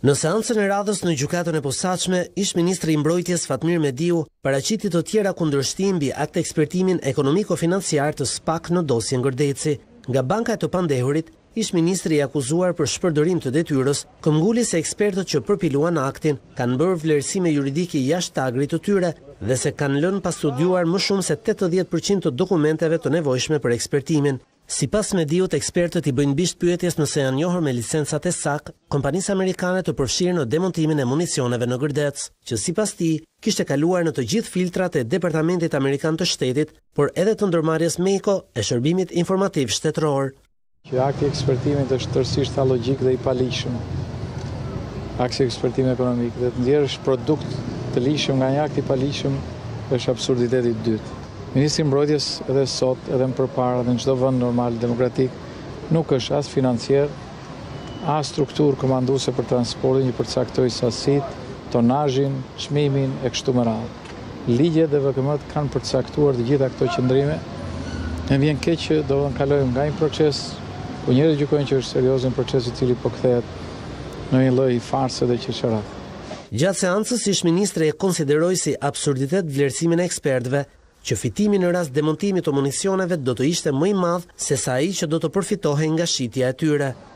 Në seancën e radhës në gjykatën e posaçme, ish ministri i mbrojtjes Fatmir Mediu paraqiti të tjera kundërshtim mbi akt ekspertimin ekonomiko-financiar të SPAK në dosjen Gërdeci. Nga banka e të pandehurit, ish ministri i akuzuar për shpërdorim të detyrës, këmbguli se ekspertët që përpiluan aktin kanë bërë vlerësime juridike jashtë agrit të tyre dhe se kanë lënë pa studiuar më shumë se 80% të dokumenteve të nevojshme për ekspertimin. Sipas Mediut, ekspertët i bëjnë bisht pyetjes nëse janë njohur me licencat e SAK, kompanisë amerikane të përfshirë në demontimin e municioneve në Gërdec, që sipas tij kishte kaluar në të gjithë filtrat e Departamentit Amerikan të Shtetit, por edhe të ndërmarrjes MEICO e Shërbimit Informativ Shtetëror. Që akti i ekspertimit është tërësisht alogjik dhe i palishëm. Akti i ekspertimit ekonomik dhe të ndjerësh produkt të lishëm nga një akt i palishëm është absurditeti i dytë. Ministri i mbrojtjes edhe sot, edhe më përpara, edhe në çdo vend normal demokratik, nuk është as financier, as strukturë komanduese për transportin që përcaktoj sasitë, tonazhin, çmimin e kështu me radhë. Ligjet dhe VKM-t kanë përcaktuar të gjitha këto qëndrime. Ne vjen keq që do të kalojmë nga një proces, ku njerëzit gjykojnë që është serioz një proces i cili po kthehet në një lloj farse dhe qeçerat. Gjatë seancës, ish ministri e konsideroi si absurditet vlerësimin e ekspertëve, që fitimi në rast demontimit të municioneve do të ishte më i madh se sa ai që do të përfitohej nga shitja e tyre.